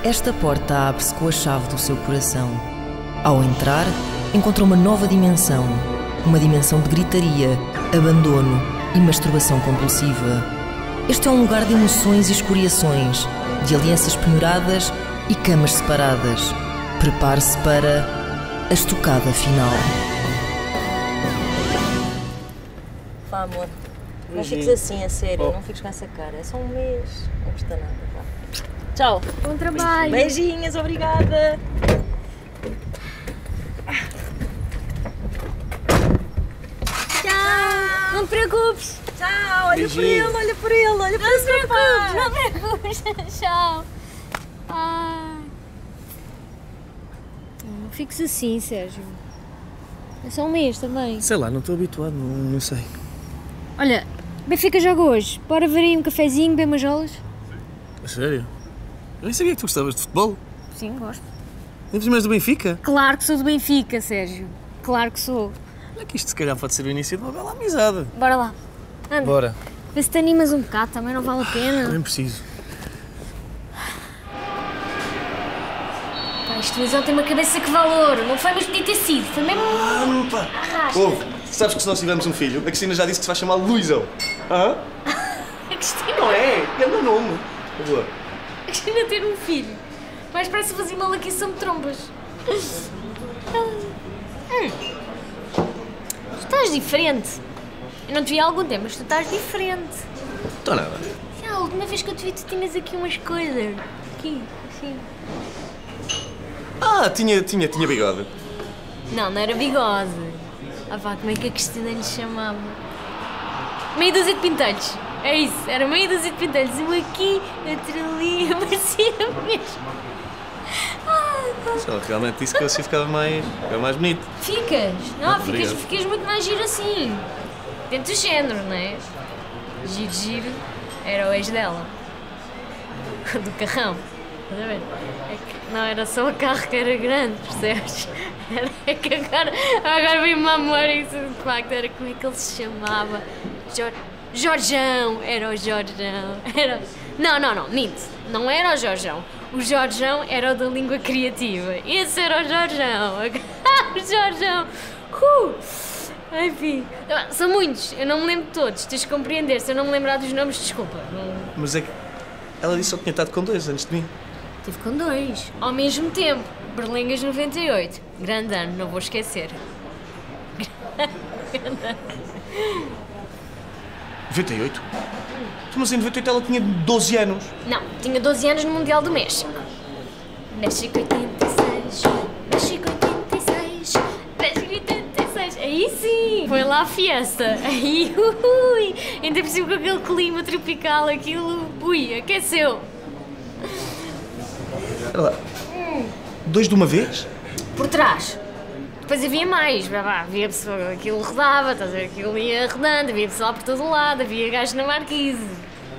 Esta porta abre-se com a chave do seu coração. Ao entrar, encontra uma nova dimensão. Uma dimensão de gritaria, abandono e masturbação compulsiva. Este é um lugar de emoções e escoriações, de alianças penhoradas e camas separadas. Prepare-se para a estocada final. Vá, amor. Não fiques assim, a sério. Não fiques com essa cara. É só um mês. Não custa nada. Vá. Tchau. Bom trabalho. Beijinhos, obrigada. Tchau. Não te preocupes. Tchau. Olha por ele, olha por ele, olha por esse rapaz. Não te preocupes. Tchau. Ai. Não fiques assim, Sérgio. É só um mês também. Sei lá, não estou habituado, não sei. Olha, Benfica joga hoje. Bora ver aí um cafezinho, bem majolas? A sério? Eu nem sabia que tu gostavas de futebol. Sim, gosto. Nem mais do Benfica? Claro que sou do Benfica, Sérgio. Claro que sou. Olha que isto se calhar pode ser o início de uma bela amizade. Bora lá. Anda. Bora. Vê se te animas um bocado, também não vale a pena. Nem preciso. Pá, isto televisão tem uma cabeça que valor. Não foi, mas podia ter sido. Foi mesmo... Pá. Arrasta. Ouve, sabes que se nós tivermos um filho, a Cristina já disse que se vai chamar Luizão. Hã? A Cristina... Não é? É o meu nome. Boa. A Cristina ter um filho. Mais parece fazer malaquição de trombas. Tu estás diferente. Eu não te vi há algum tempo, mas tu estás diferente. Estou nada. Já, a última vez que eu te vi, tu tinhas aqui umas coisas. Aqui, assim. Ah, tinha bigode. Não, não era bigode. Ah pá, como é que a Cristina lhe chamava? Meia dúzia de pintelhos. É isso, era meia dúzia de pintelhos. Um aqui, outro ali, parecia mesmo. Se ela realmente disse que eu assim ficava mais bonito. Ficas? Não, Obrigado. ficas muito mais giro assim. Dentro do género, não é? Giro, giro. Era o ex dela. Do carrão. Estás a ver? É que não era só o carro que era grande, percebes? É que agora vem uma memória isso de facto. Era como é que ele se chamava? Jorjão. Era o Jorjão. Era... Não, minto. Não era o Jorjão. O Jorjão era o da língua criativa. Esse era o Jorjão. O Jorjão. Enfim. São muitos. Eu não me lembro de todos. Tens de compreender. Se eu não me lembrar dos nomes, desculpa. Não... Mas é que ela disse que só tinha estado com 2 antes de mim. Tive com 2. Ao mesmo tempo. Berlengas 98. Grande ano, não vou esquecer. Grande ano. 98? Mas em 98 ela tinha 12 anos. Não, tinha 12 anos no Mundial do México. México 86. México 86. México 86. Aí sim! Foi lá a fiesta. Aí, ainda por cima com aquele clima tropical, aquilo, aqueceu. Olha lá. 2 de uma vez? Por trás. Depois havia mais, havia pessoa, aquilo rodava, estás a ver, aquilo ia rodando, havia pessoal por todo lado, havia gajos na marquise.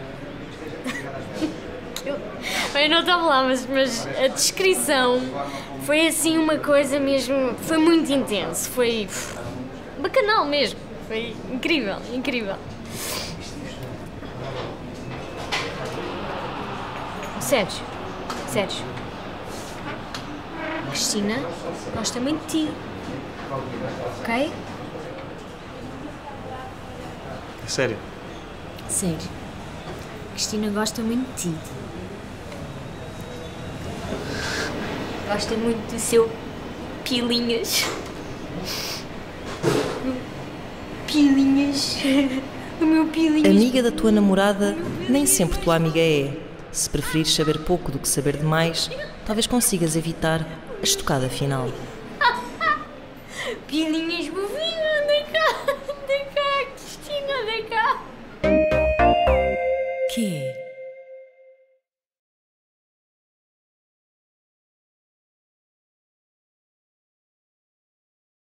Eu não estava lá, mas a descrição foi assim uma coisa mesmo, foi muito intenso, foi bacanal mesmo, foi incrível, incrível. Sérgio, a Cristina gosta muito de ti. Ok? É sério? Sério. Cristina gosta muito de ti. Gosta muito do seu pilinhas. Pilinhas. O meu pilinhas. Amiga da tua namorada nem sempre tua amiga é. Se preferires saber pouco do que saber demais, talvez consigas evitar a estocada final. Pilinhas bovinho, anda cá, Cristina, anda cá. Que?